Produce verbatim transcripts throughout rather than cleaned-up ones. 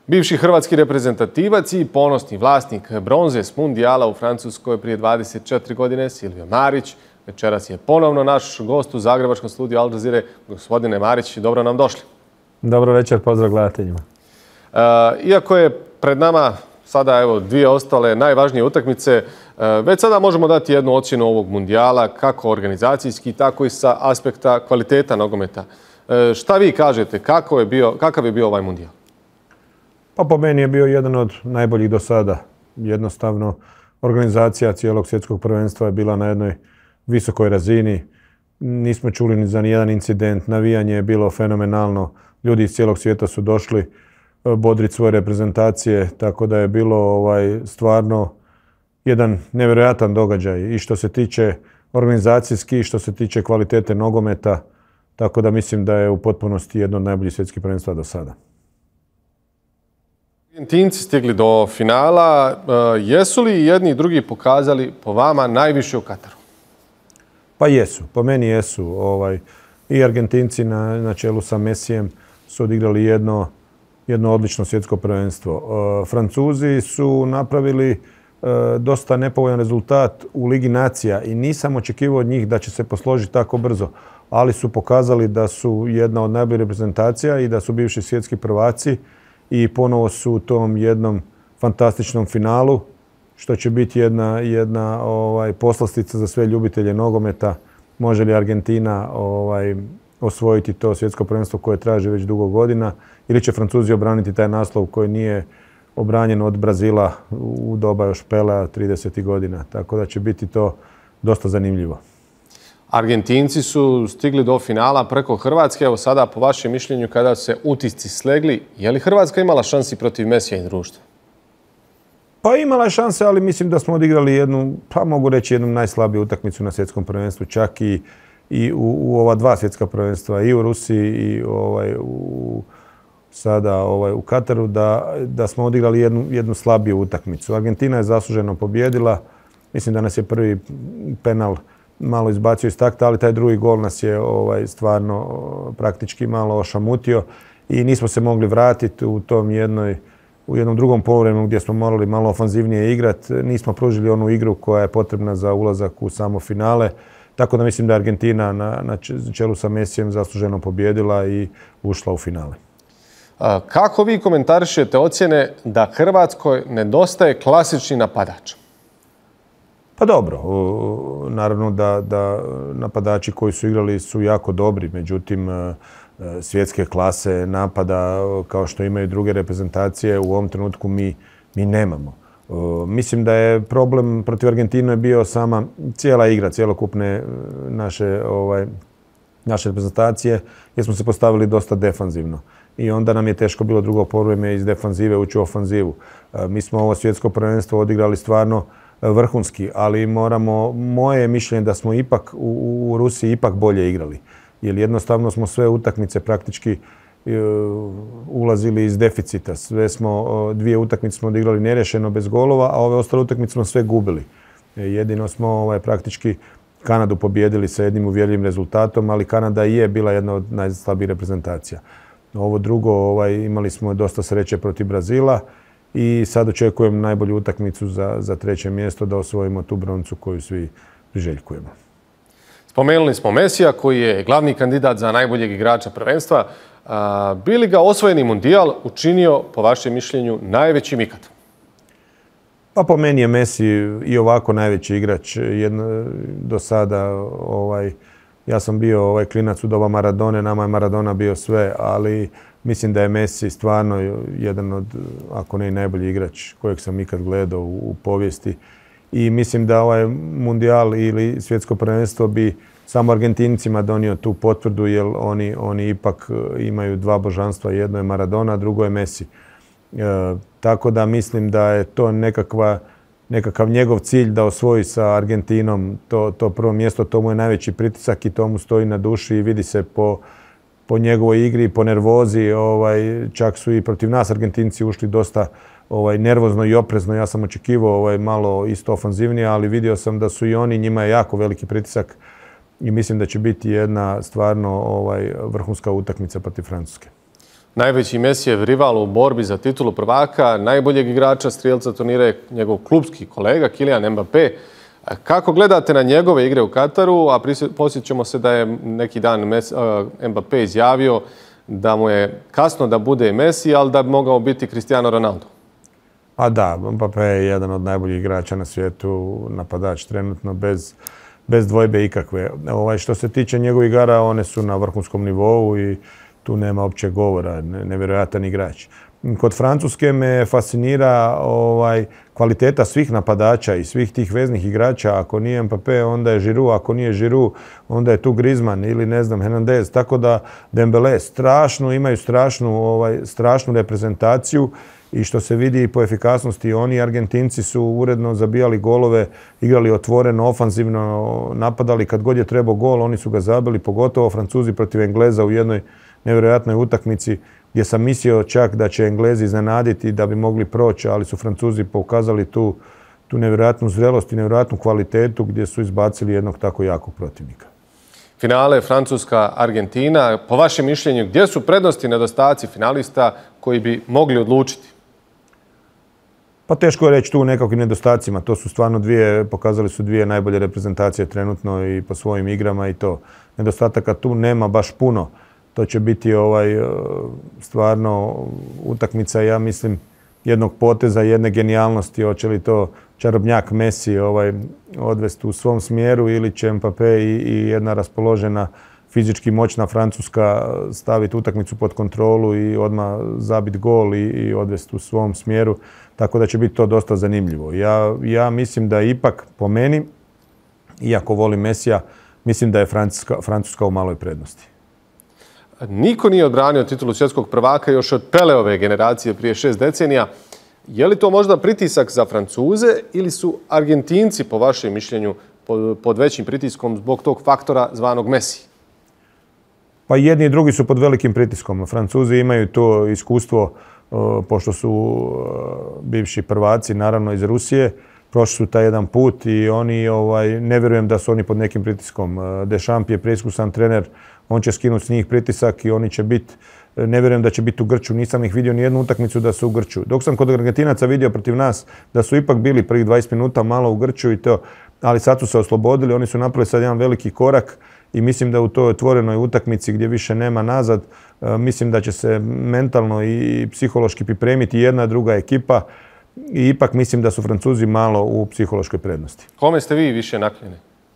Bivši hrvatski reprezentativac i ponosni vlasnik bronze s mundijala u Francuskoj prije dvadeset četiri godine, Silvio Marić, večeras je ponovno naš gost u zagrebačkom studiju Al Jazeere. Gospodine Marić, dobro nam došli. Dobro večer, pozdrav gledateljima. E, iako je pred nama sada evo dvije ostale najvažnije utakmice, e, već sada možemo dati jednu ocjenu ovog mundijala, kako organizacijski, tako i sa aspekta kvaliteta nogometa. E, šta vi kažete, kako je bio, kakav je bio ovaj mundijal? Pa po meni je bio jedan od najboljih do sada. Jednostavno, organizacija cijelog svjetskog prvenstva je bila na jednoj visokoj razini. Nismo čuli ni za nijedan incident. Navijanje je bilo fenomenalno. Ljudi iz cijelog svijeta su došli bodriti svoje reprezentacije, tako da je bilo ovaj, stvarno jedan nevjerojatan događaj. I što se tiče organizacijski, i što se tiče kvalitete nogometa, tako da mislim da je u potpunosti jedno od najboljih svjetskih prvenstva do sada. Argentinci stigli do finala. Jesu li jedni i drugi pokazali po vama najviše u Kataru? Pa jesu. Po meni jesu. Ovaj, I Argentinci na, na čelu sa Messijem su odigrali jedno, jedno odlično svjetsko prvenstvo. E, Francuzi su napravili e, dosta nepovoljan rezultat u Ligi nacija i nisam očekivao od njih da će se posložiti tako brzo, ali su pokazali da su jedna od najboljih reprezentacija i da su bivši svjetski prvaci. I ponovo su u tom jednom fantastičnom finalu, što će biti jedna, jedna ovaj, poslastica za sve ljubitelje nogometa. Može li Argentina ovaj, osvojiti to svjetsko prvenstvo koje traži već dugo godina, ili će Francuzi obraniti taj naslov koji nije obranjen od Brazila u doba još Pelea tridesetih godina. Tako da će biti to dosta zanimljivo. Argentinci su stigli do finala preko Hrvatske. Evo sada, po vašem mišljenju, kada se utisci slegli, je li Hrvatska imala šansi protiv Messija i društva? Pa imala je šanse, ali mislim da smo odigrali jednu, pa mogu reći jednu najslabiju utakmicu na svjetskom prvenstvu, čak i, i u, u ova dva svjetska prvenstva, i u Rusiji i ovaj, u, sada ovaj, u Kataru, da, da smo odigrali jednu, jednu slabiju utakmicu. Argentina je zasluženo pobijedila. Mislim da nas je prvi penal malo izbacio iz takta, ali taj drugi gol nas je ovaj, stvarno praktički malo ošamutio i nismo se mogli vratiti u tom jednoj, u jednom drugom poluvremenu gdje smo morali malo ofanzivnije igrati. Nismo pružili onu igru koja je potrebna za ulazak u samo finale. Tako da mislim da je Argentina na, na čelu sa Messijem zasluženo pobijedila i ušla u finale. A kako vi komentarišete ocjene da Hrvatskoj nedostaje klasični napadač? Pa dobro, naravno da, da napadači koji su igrali su jako dobri, međutim svjetske klase napada kao što imaju druge reprezentacije u ovom trenutku mi, mi nemamo. Mislim da je problem protiv Argentine bio sama cijela igra, cjelokupne naše, ovaj, naše reprezentacije, jer smo se postavili dosta defanzivno. I onda nam je teško bilo drugo poluvreme iz defanzive ući u ofanzivu. Mi smo ovo svjetsko prvenstvo odigrali stvarno vrhunski, ali moramo, moje mišljenje da smo ipak u, u Rusiji ipak bolje igrali. Jer jednostavno smo sve utakmice praktički uh, ulazili iz deficita. Sve smo, uh, dvije utakmice smo odigrali nerješeno bez golova, a ove ostale utakmice smo sve gubili. Jedino smo ovaj, praktički Kanadu pobijedili sa jednim uvjerljivim rezultatom, ali Kanada je bila jedna od najslabijih reprezentacija. Ovo drugo, ovaj, imali smo dosta sreće protiv Brazila, i sad očekujem najbolju utakmicu za, za treće mjesto da osvojimo tu broncu koju svi priželjkujemo. Spomenuli smo Messija koji je glavni kandidat za najboljeg igrača prvenstva. A, bi li ga osvojeni mundijal učinio, po vašem mišljenju, najvećim ikad? Pa po meni je Messi i ovako najveći igrač. Jedno, do sada ovaj, ja sam bio ovaj klinac u doba Maradone, nama je Maradona bio sve, ali mislim da je Messi stvarno jedan od, ako ne i najbolji igrač kojeg sam ikad gledao u, u povijesti. I mislim da ovaj mundijal ili svjetsko prvenstvo bi samo Argentincima donio tu potvrdu, jer oni, oni ipak imaju dva božanstva. Jedno je Maradona, drugo je Messi. E, tako da mislim da je to nekakva, nekakav njegov cilj da osvoji sa Argentinom to, to prvo mjesto. To mu je najveći pritisak i to mu stoji na duši i vidi se po po njegovoj igri, po nervozi. Ovaj, čak su i protiv nas Argentinci ušli dosta ovaj, nervozno i oprezno. Ja sam očekivao ovaj, malo isto ofanzivnije, ali vidio sam da su i oni, njima je jako veliki pritisak i mislim da će biti jedna stvarno ovaj, vrhunska utakmica protiv Francuske. Najveći Messijev rival u borbi za titulu prvaka, najboljeg igrača strijelca turnira je njegov klubski kolega Kylian Mbappé. Kako gledate na njegove igre u Kataru, a posjećamo se da je neki dan Mbappé izjavio da mu je kasno da bude Messi, ali da bi mogao biti Cristiano Ronaldo? A da, Mbappé je jedan od najboljih igrača na svijetu, napadač trenutno bez, bez dvojbe ikakve. Ovaj, što se tiče njegovih igara, one su na vrhunskom nivou i tu nema uopće govora, nevjerojatan igrač. Kod Francuske me fascinira ovaj, kvaliteta svih napadača i svih tih veznih igrača. Ako nije Mbappé, onda je Giroud, ako nije Giroud, onda je tu Griezmann ili ne znam, Hernandez. Tako da Dembélé strašnu, imaju strašnu, ovaj, strašnu reprezentaciju i što se vidi po efikasnosti. Oni Argentinci su uredno zabijali golove, igrali otvoreno, ofanzivno, napadali kad god je trebao gol, oni su ga zabili, pogotovo Francuzi protiv Engleza u jednoj nevjerojatnoj utakmici gdje sam mislio čak da će Englezi iznenaditi da bi mogli proći, ali su Francuzi pokazali tu, tu nevjerojatnu zrelost i nevjerojatnu kvalitetu gdje su izbacili jednog tako jakog protivnika. Finale Francuska-Argentina. Po vašem mišljenju, gdje su prednosti i nedostaci finalista koji bi mogli odlučiti? Pa teško je reći tu u nekakvim nedostacima. To su stvarno dvije, pokazali su dvije najbolje reprezentacije trenutno i po svojim igrama i to. Nedostataka tu nema baš puno. To će biti ovaj, stvarno utakmica, ja mislim, jednog poteza, jedne genijalnosti. Hoće li to čarobnjak Messi ovaj, odvesti u svom smjeru ili će Mbappé i, i jedna raspoložena fizički moćna Francuska staviti utakmicu pod kontrolu i odmah zabiti gol i, i odvesti u svom smjeru. Tako da će biti to dosta zanimljivo. Ja, ja mislim da ipak po meni, iako volim Messija, mislim da je Francuska, Francuska u maloj prednosti. Niko nije odbranio titulu svjetskog prvaka još od Peleove generacije prije šest decenija. Je li to možda pritisak za Francuze ili su Argentinci, po vašem mišljenju, pod većim pritiskom zbog tog faktora zvanog Messi? Pa jedni i drugi su pod velikim pritiskom. Francuzi imaju to iskustvo, pošto su bivši prvaci, naravno iz Rusije, prošli su taj jedan put i oni, ovaj, ne vjerujem da su oni pod nekim pritiskom. Deschamps je preiskusan trener, on će skinuti s njih pritisak i oni će biti, ne vjerujem da će biti u grču. Nisam ih vidio ni jednu utakmicu da su u grču. Dok sam kod Argentinaca vidio protiv nas da su ipak bili prvih dvadeset minuta malo u grču i to, ali sad su se oslobodili, oni su napravili sad jedan veliki korak i mislim da u toj otvorenoj utakmici gdje više nema nazad, mislim da će se mentalno i psihološki pripremiti jedna druga ekipa i ipak mislim da su Francuzi malo u psihološkoj prednosti. Kome ste vi više naklonjeni?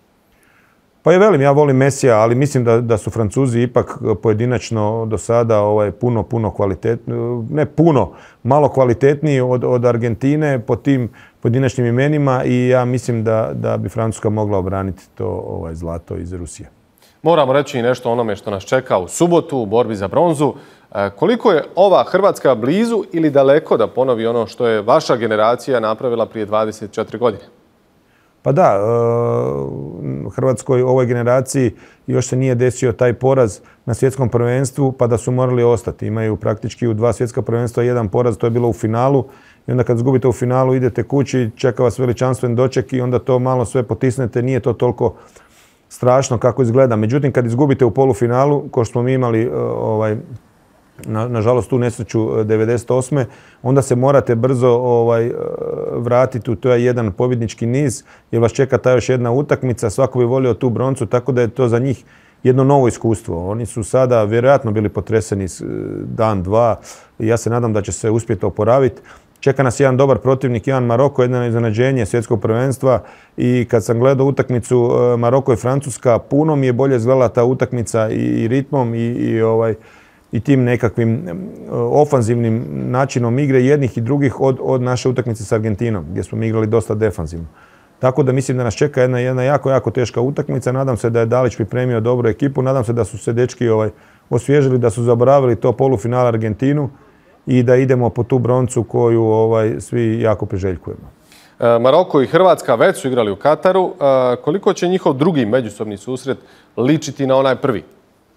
Pa ja velim, ja volim Messija, ali mislim da, da su Francuzi ipak pojedinačno do sada ovaj, puno, puno kvalitetni, ne puno, malo kvalitetniji od, od Argentine po tim pojedinačnim imenima i ja mislim da, da bi Francuska mogla obraniti to ovaj, zlato iz Rusije. Moramo reći i nešto o onome što nas čeka u subotu u borbi za bronzu. Koliko je ova Hrvatska blizu ili daleko da ponovi ono što je vaša generacija napravila prije dvadeset četiri godine? Pa da, Hrvatskoj, ovoj generaciji još se nije desio taj poraz na svjetskom prvenstvu pa da su morali ostati. Imaju praktički u dva svjetska prvenstva jedan poraz, to je bilo u finalu i onda kad izgubite u finalu idete kući, čeka vas veličanstven doček i onda to malo sve potisnete, nije to toliko strašno kako izgleda. Međutim, kad izgubite u polufinalu, ko što smo mi imali ovaj, na, nažalost tu nesreću devedeset osme onda se morate brzo ovaj, vratiti u to jedan pobjednički niz jer vas čeka ta još jedna utakmica, svako bi volio tu broncu, tako da je to za njih jedno novo iskustvo. Oni su sada vjerojatno bili potreseni dan, dva i ja se nadam da će se uspjeti oporaviti. Čeka nas jedan dobar protivnik, jedan Maroko, jedno iznenađenje svjetskog prvenstva i kad sam gledao utakmicu Maroko i Francuska, puno mi je bolje izgledala ta utakmica i ritmom i, i, ovaj, i tim nekakvim ofanzivnim načinom igre jednih i drugih od, od naše utakmice s Argentinom, gdje smo mi igrali dosta defanzivno. Tako da mislim da nas čeka jedna, jedna jako, jako teška utakmica. Nadam se da je Dalić pripremio dobru ekipu, nadam se da su se dečki ovaj, osvježili, da su zaboravili to polufinale Argentinu i da idemo po tu broncu koju ovaj, svi jako priželjkujemo. E, Maroko i Hrvatska već su igrali u Kataru. E, koliko će njihov drugi međusobni susret ličiti na onaj prvi?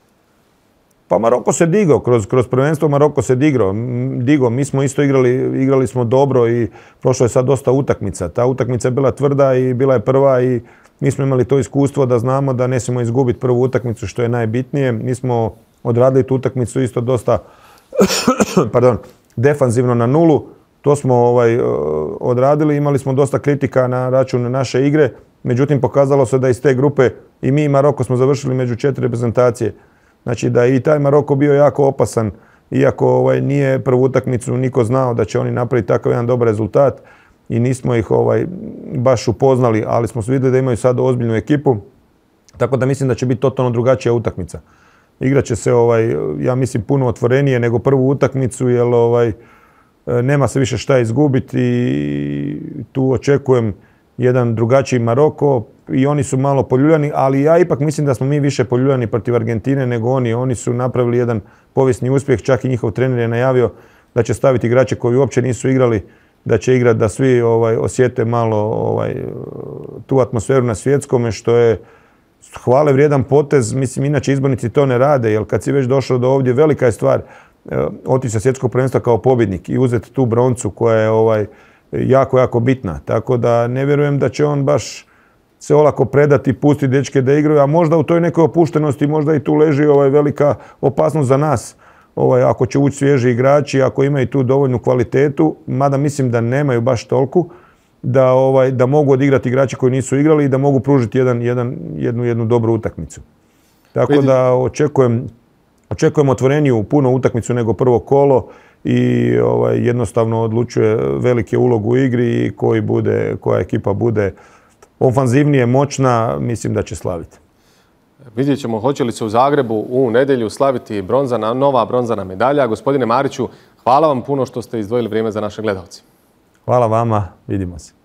Pa Maroko se digao, kroz, kroz prvenstvo Maroko se digao. Digo. Mi smo isto igrali, igrali smo dobro i prošlo je sad dosta utakmica. Ta utakmica je bila tvrda i bila je prva i mi smo imali to iskustvo da znamo da ne smijemo izgubiti prvu utakmicu što je najbitnije. Mi smo odradili tu utakmicu isto dosta pardon, defanzivno na nulu. To smo ovaj, odradili, imali smo dosta kritika na račun naše igre, međutim pokazalo se da iz te grupe i mi i Maroko smo završili među četiri reprezentacije. Znači da je i taj Maroko bio jako opasan, iako ovaj, nije prvu utakmicu niko znao da će oni napraviti takav jedan dobar rezultat i nismo ih ovaj, baš upoznali, ali smo vidjeli da imaju sad ozbiljnu ekipu, tako da mislim da će biti totalno drugačija utakmica. Igrat će se, ovaj, ja mislim, puno otvorenije nego prvu utakmicu, jer ovaj, nema se više šta izgubiti i tu očekujem jedan drugačiji Maroko i oni su malo poljuljani, ali ja ipak mislim da smo mi više poljuljani protiv Argentine nego oni. Oni su napravili jedan povijesni uspjeh, čak i njihov trener je najavio da će staviti igrače koji uopće nisu igrali, da će igrati da svi ovaj, osjete malo ovaj, tu atmosferu na svjetskome, što je hvale vrijedan potez. Mislim, inače izbornici to ne rade, jer kad si već došao do ovdje, velika je stvar otići sa svjetskog prvenstva kao pobjednik i uzeti tu broncu koja je ovaj, jako, jako bitna. Tako da ne vjerujem da će on baš se olako predati i pustiti dečke da igraju, a možda u toj nekoj opuštenosti možda i tu leži ovaj, velika opasnost za nas. Ovaj, ako će ući svježi igrači, ako imaju tu dovoljnu kvalitetu, mada mislim da nemaju baš toliko, da, ovaj, da mogu odigrati igrači koji nisu igrali i da mogu pružiti jedan, jedan, jednu, jednu dobru utakmicu. Tako Vidim. da očekujem, očekujem otvoreniju puno utakmicu nego prvo kolo i ovaj, jednostavno odlučuje velike ulogu u igri i koji bude, koja ekipa bude ofanzivnije, moćna, mislim da će slaviti. Vidjet ćemo hoće li se u Zagrebu u nedjelju slaviti bronzana, nova bronzana medalja. Gospodine Mariću, hvala vam puno što ste izdvojili vrijeme za naše gledalce. Hvala vama, vidimo se.